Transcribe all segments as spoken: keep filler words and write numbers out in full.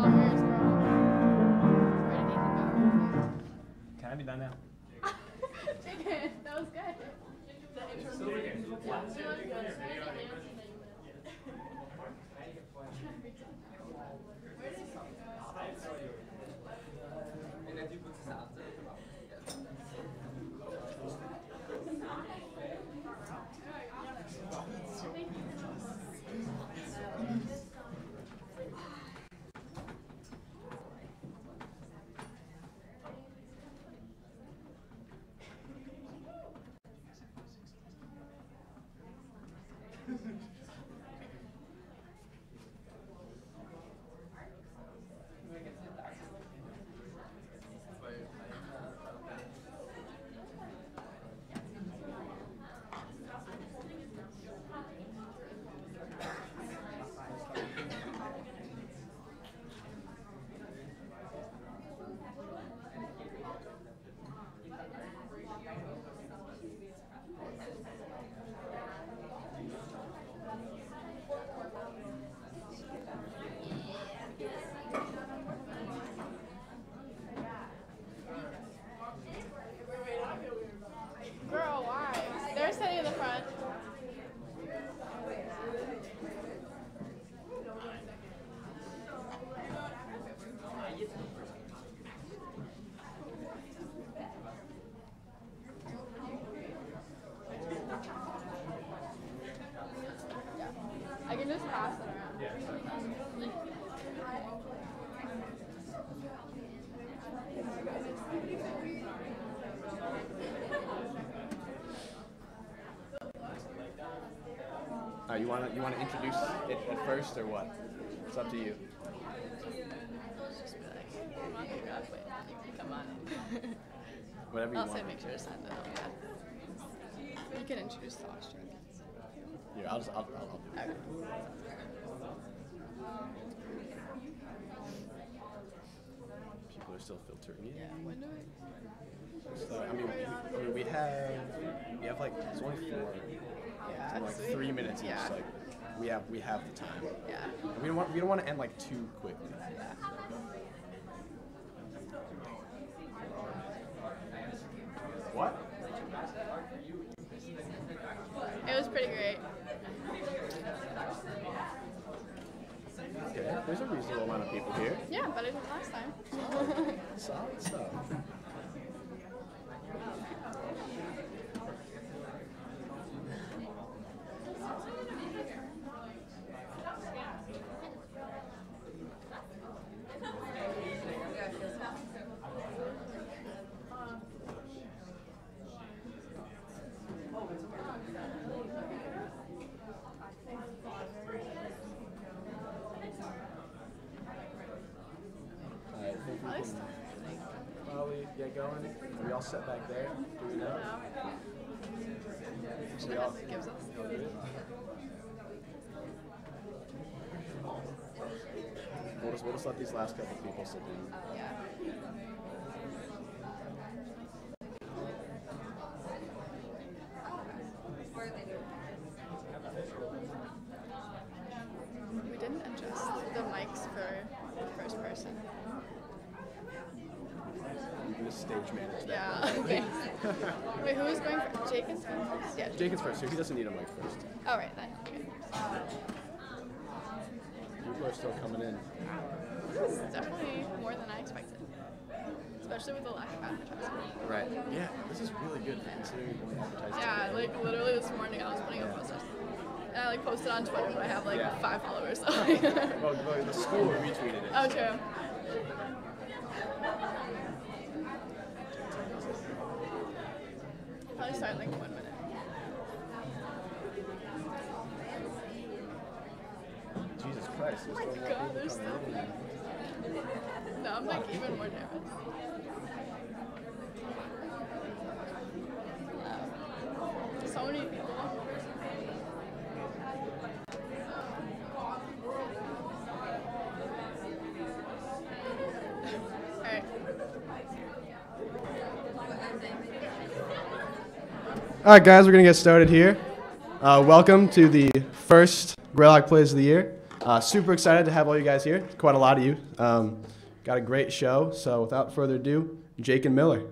Can I be done now? That was good. Girl, why? They're sitting in the front. I can just pass it around. Uh, you want to you want to introduce it at first or what? It's up to you. Just be like, I'm not gonna grab it. You can come on in. Whatever you I'll want. say make sure to sign that up. Yeah. You can introduce the Austrians. Here, I'll just I'll, I'll, I'll do it. Okay. People are still filtering in. Yeah, when do we? So I mean, we, I mean, we have we have like it's only four. Yeah. Like so we- three minutes each. Yeah. Like we have we have the time. Yeah. And we don't want we don't want to end like too quickly. Yeah. What? It was pretty great. Okay, there's a reasonable amount of people here. Yeah, better than last time. Solid stuff. Alright, I think we At least can probably get going. Are we all set back there? Do we know? So we all, It gives us. all good? We'll just, we'll just let these last couple people sit down. Yeah. We didn't adjust the mics for the first person. You can just stage manage that. Yeah. Okay. Wait, who is going for? Jake is going first? Yeah. Jake is first, so he doesn't need a mic first. Oh, right then. Okay. People are still coming in. This is definitely more than I expected. Especially with the lack of advertising. Right. Yeah, this is really good considering the advertising. Yeah, like literally this morning I was putting up posters. And I like posted on Twitter, but I have like Yeah. five followers. So. Well, well, the school retweeted it. Oh, true. Probably start in like one minute. Jesus Christ. Oh my god, there's so many. No, I'm like even more nervous. Wow. So many people. Alright. All right, guys, we're going to get started here. Uh, welcome to the first Greylock Plays of the Year. Uh, super excited to have all you guys here. Quite a lot of you. Um, got a great show. So without further ado, Jake and Miller.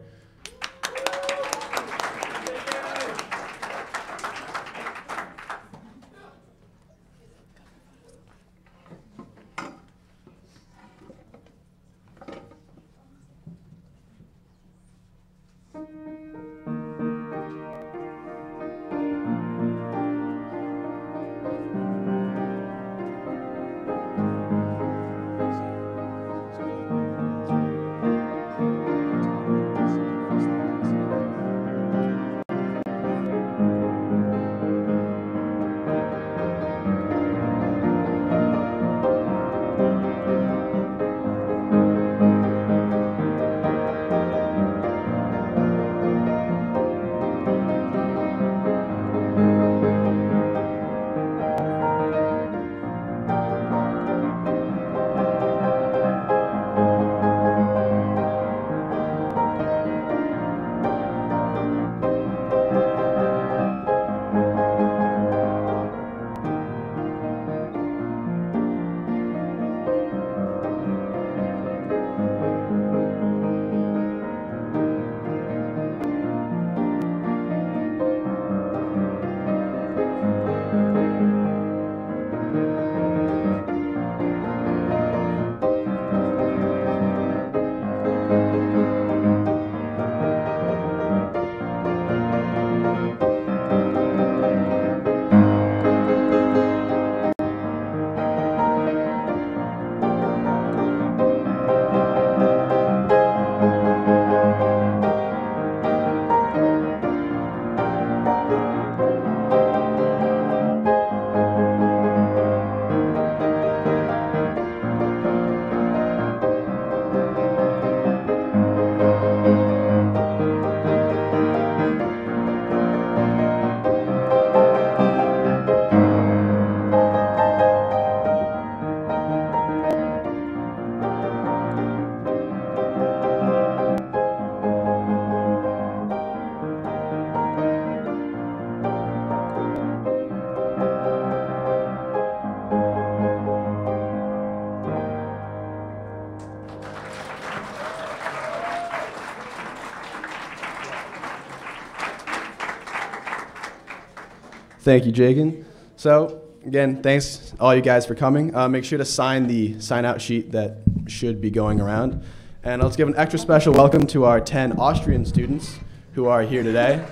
Thank you, Jagan. So, again, thanks all you guys for coming. Uh, make sure to sign the sign-out sheet that should be going around. And let's give an extra special welcome to our ten Austrian students who are here today.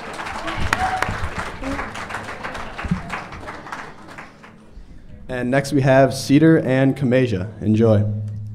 And next we have Cedar and Kamasia. Enjoy.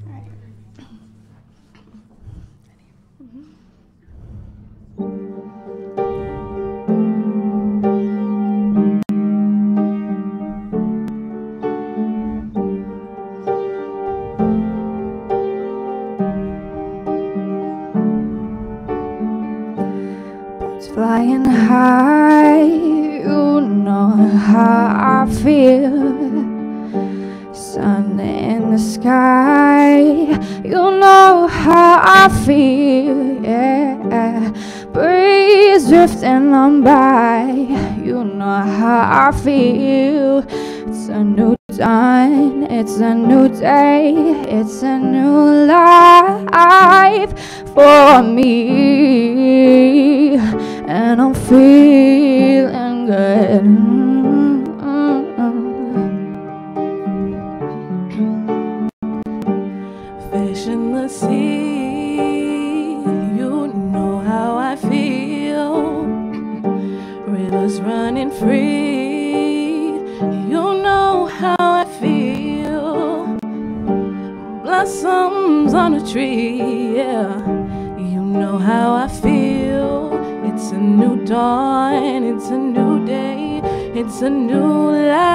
Flying high, you know how I feel. Sun in the sky, you know how I feel. Yeah, breeze drifting on by, you know how I feel. It's a new dawn, it's a new day, it's a new life for me. And I'm feeling good. Mm-hmm. Fish in the sea, you know how I feel. Rivers running free, you know how I feel. Blossoms on a tree, yeah, you know how I feel. It's a new dawn, it's a new day, it's a new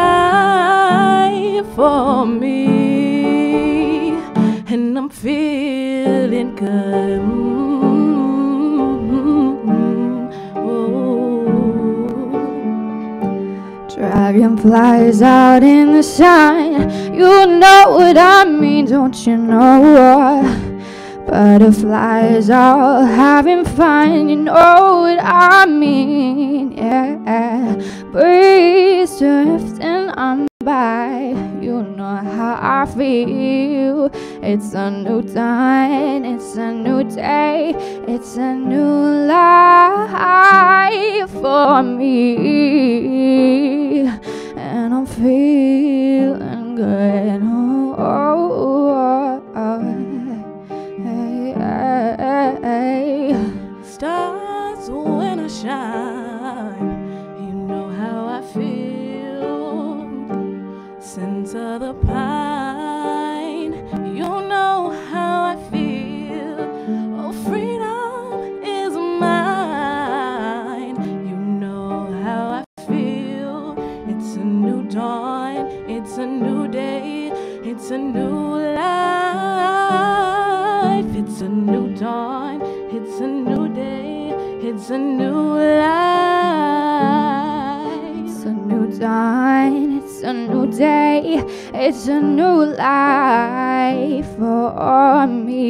life for me. And I'm feeling good. Mm-hmm. Oh. Dragonflies out in the sun, you know what I mean, don't you know? Butterflies all having fun, you know what I mean, yeah. Breeze drifting on by. You know how I feel. It's a new dawn, it's a new day, it's a new life for me, and I'm feeling good. Oh, oh, oh, oh. Hey, hey, hey. Stars when I shine, you know how I feel. Scent of the pine, you know how I feel. Oh, freedom is mine. You know how I feel. It's a new dawn, it's a new day, it's a new life. It's a new dawn, it's a new day, it's a new life. It's a new dawn, it's a new day, it's a new life for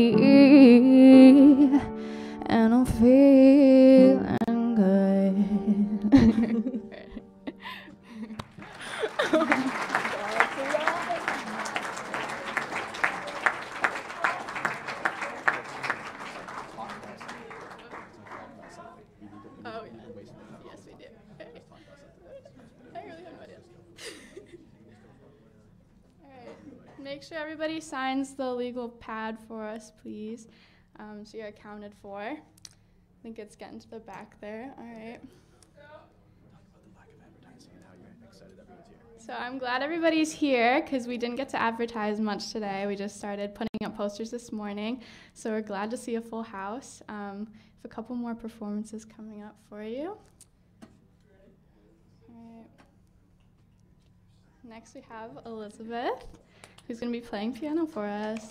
me, and I'm feeling good. Oh, yeah. Yes, we do. Okay. I really have no idea. All right. Make sure everybody signs the legal pad for us, please. Um, so you're accounted for. I think it's getting to the back there. All right. So I'm glad everybody's here because we didn't get to advertise much today. We just started putting up posters this morning. So we're glad to see a full house. Um, we have a couple more performances coming up for you. All right. Next we have Elizabeth, who's going to be playing piano for us.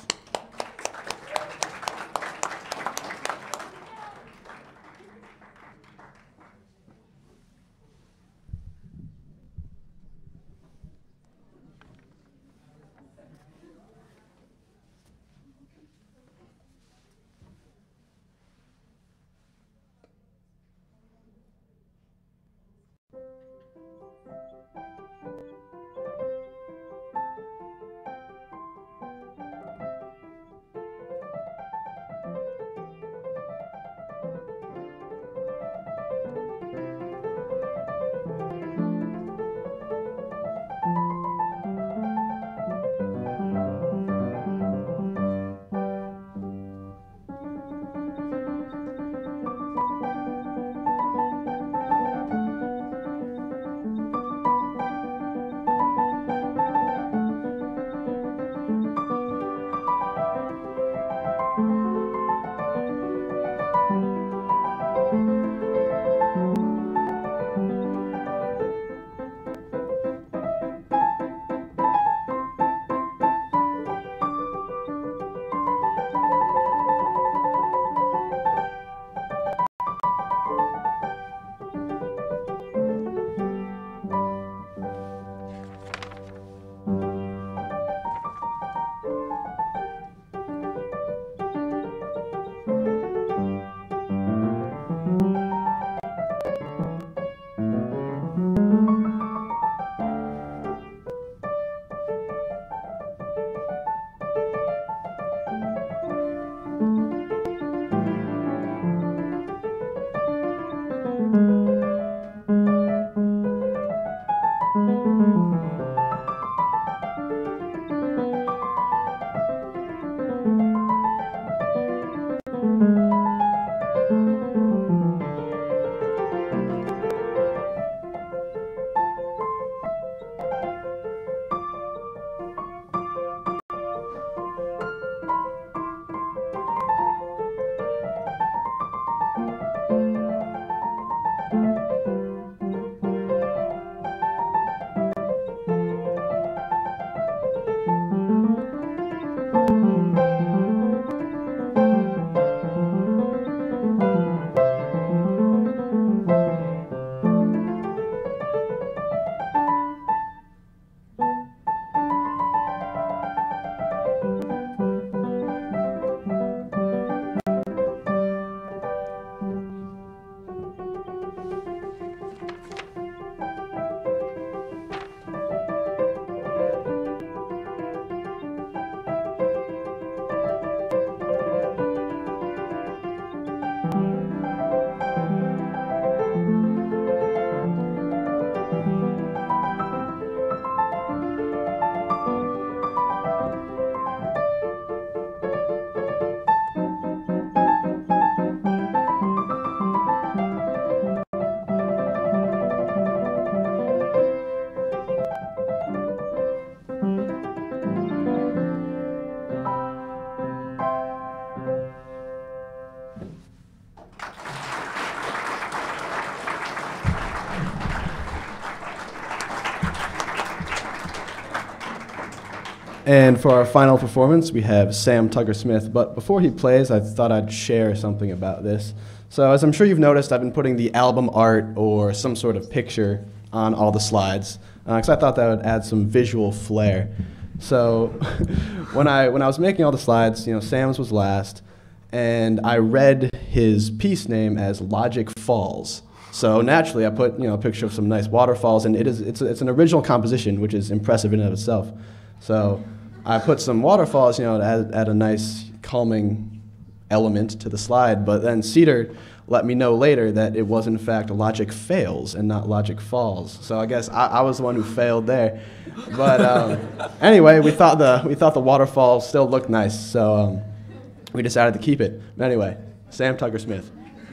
And for our final performance, we have Sam Tugger-Smith. But before he plays, I thought I'd share something about this. So as I'm sure you've noticed, I've been putting the album art or some sort of picture on all the slides, because uh, I thought that would add some visual flair. So when I when I was making all the slides, you know, Sam's was last, and I read his piece name as Logic Falls. So naturally, I put, you know, a picture of some nice waterfalls, and it is it's a, it's an original composition, which is impressive in and of itself. So I put some waterfalls, you know, to add, add a nice calming element to the slide. But then Cedar let me know later that it was in fact Logic Fails and not Logic Falls. So I guess I, I was the one who failed there. But um, anyway, we thought the we thought the waterfall still looked nice, so um, we decided to keep it. But anyway, Sam Tugger-Smith.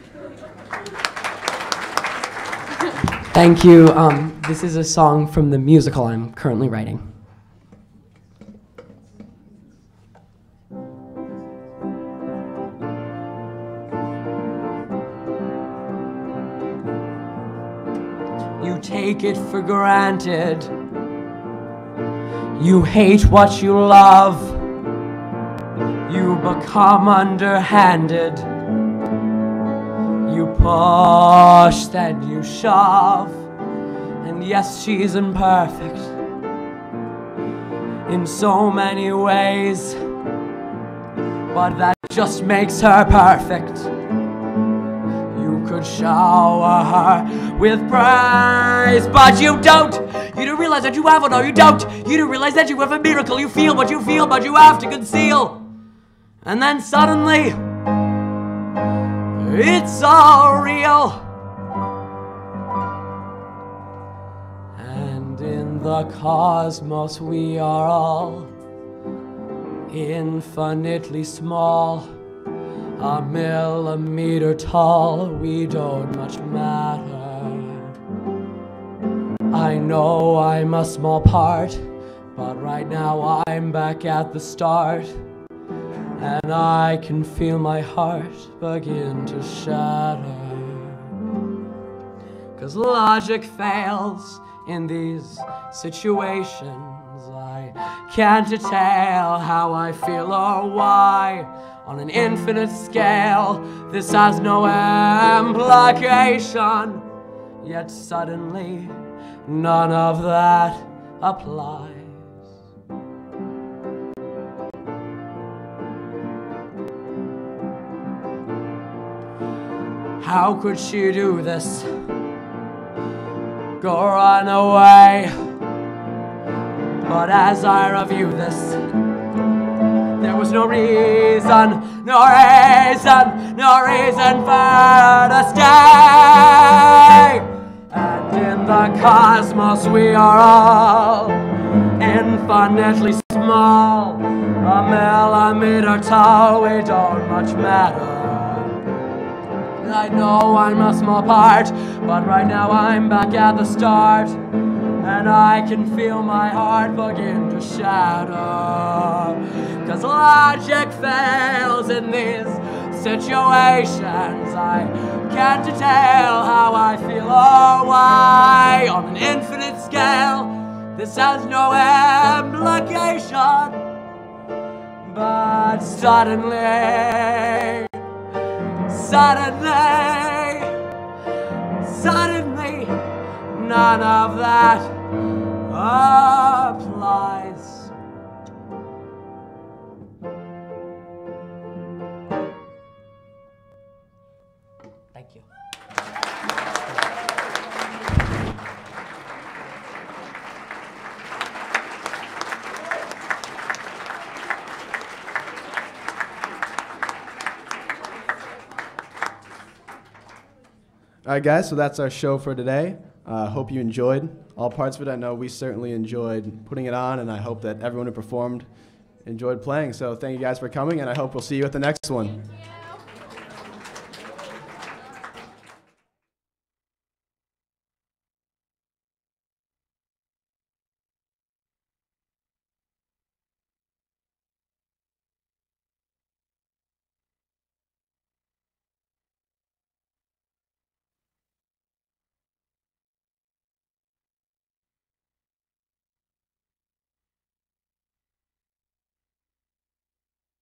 Thank you. Um, this is a song from the musical I'm currently writing. You take it for granted. You hate what you love. You become underhanded. You push, then you shove. And yes, she's imperfect in so many ways, but that just makes her perfect. You could shower her with praise, but you don't. You don't realize that you have it, no, you don't. You don't realize that you have a miracle. You feel what you feel, but you have to conceal. And then suddenly, it's all real. And in the cosmos we are all infinitely small, a millimeter tall, we don't much matter. I know I'm a small part, but right now I'm back at the start. And I can feel my heart begin to shatter. 'Cause logic fails in these situations. I can't tell how I feel or why. On an infinite scale, this has no implication. Yet suddenly, none of that applies. How could she do this? Go run away. But as I review this, there was no reason, no reason, no reason for her to stay. And in the cosmos we are all infinitely small, a millimeter tall, we don't much matter. I know I'm a small part, but right now I'm back at the start. And I can feel my heart begin to shatter. 'Cause logic fails in these situations. I can't tell how I feel or why. On an infinite scale, this has no implication. But suddenly, Suddenly, suddenly, none of that applies. Thank you. All right, guys, so that's our show for today. I uh, hope you enjoyed all parts of it. I know we certainly enjoyed putting it on, and I hope that everyone who performed enjoyed playing. So thank you guys for coming, and I hope we'll see you at the next one.